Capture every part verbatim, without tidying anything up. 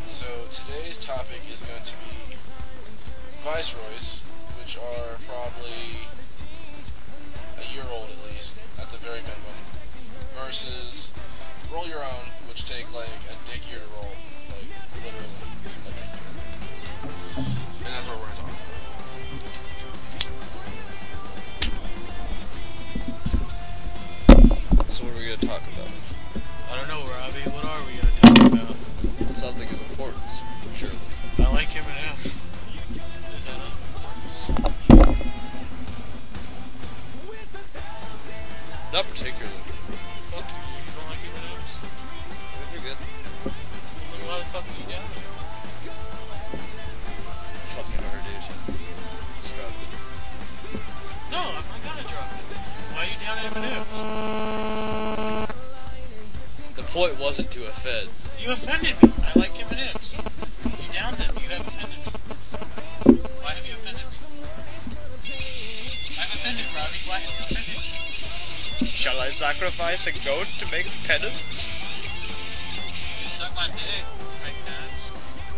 So today's topic is going to be Viceroys, which are probably a year old at least, at the very minimum, versus Roll Your Own, which take like a dick year to roll, like literally a dick year. And that's what we're going to talk about. So what are we going to talk about? I don't know, Robby. What are we going to talk about? Something of importance, surely. I like M and M's. Is that of importance? Not particularly. Fuck you, dude. You don't like M and M's? I mean, they're good. Well, then why the fuck are you down there? Fucking hard, dude. Just drop it. No, I'm not gonna drop it. Why are you down at M and M's? The point wasn't to offend. You offended me. I like M and M's. You downed them. You have offended me. Why have you offended me? I'm offended, Robby. Why have you offended me? Shall I sacrifice a goat to make penance? You can suck my dick to make penance.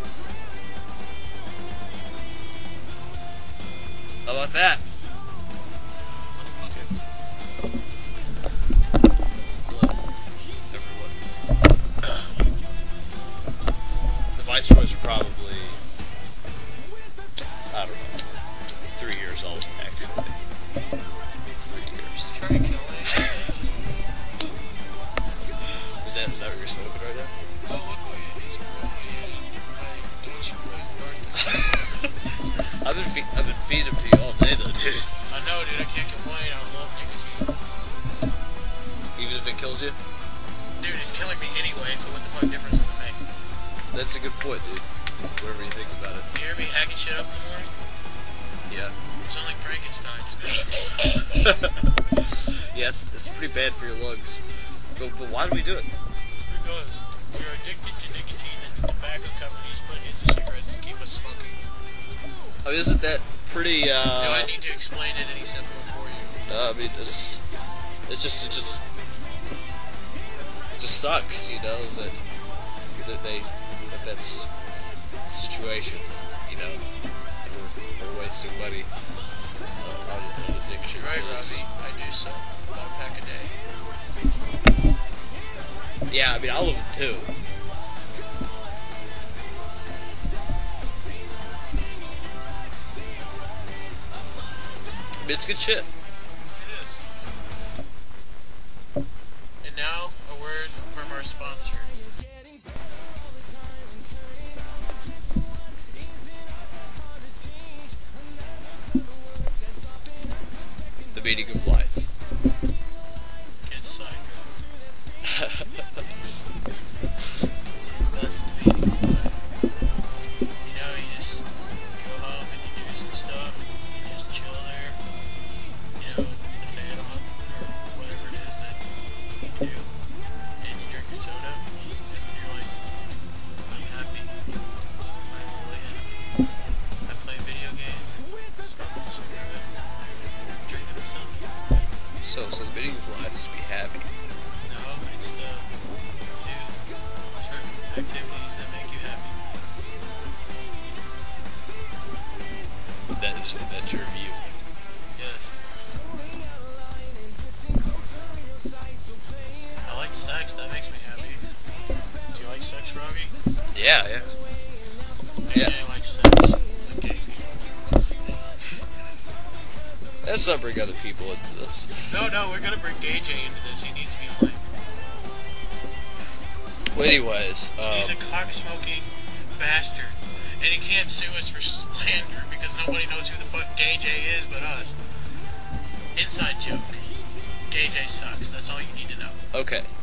How about that? What the fuck is Everyone. The Viceroys are probably, I don't know, three years old, actually. Three years. You trying to kill me? Is that, is that what you're smoking right now? Oh, look what it is. Oh, yeah. I don't you boys birthday. I've been, fe I've been feeding them to you all day, though, dude. I know, dude. I can't complain. I love nicotine. Even if it kills you? Dude, it's killing me anyway, so what the fuck difference does it make? That's a good point, dude. Whatever you think about it. You hear me hacking shit up in the morning? Yeah. You sound like Frankenstein. Yes, it's pretty bad for your lungs. But, but why do we do it? Because we are addicted to nicotine that the tobacco companies put into cigarettes to keep us smoking. I mean, isn't that pretty, uh... Do I need to explain it any simpler for you? Uh, I mean, it's... It's just, it just... It just sucks, you know, that... That they... That that's... the situation, you know? We're, we're wasting money uh, on, on addiction. You're right, Robby. I do so. About a pack a day. Yeah, I mean, I love them too. I mean, it's good shit. It is. And now, a word from our sponsor. The meaning of life. It's psycho. That's the meaning of life. You know, you just go home and you do some stuff, and you just chill there, you know, with the fan on, or whatever it is that you do, and you drink a soda, and you're like, I'm happy. I'm really happy. I play video games, and smoking a cigarette, drinking a soda. So, so the meaning of life is to be happy. No, it's to, to do certain activities that make you happy. That is, that's your view. Yes. I like sex, that makes me happy. Do you like sex, Robby? Yeah, yeah. Maybe Yeah. I like sex. Like gay people. Let's not bring other people into this. No, no, we're gonna bring Gay Jay into this. He needs to be flamed. Well, anyways, um, He's a cock-smoking bastard. And he can't sue us for slander because nobody knows who the fuck Gay Jay is but us. Inside joke. Gay Jay sucks. That's all you need to know. okay.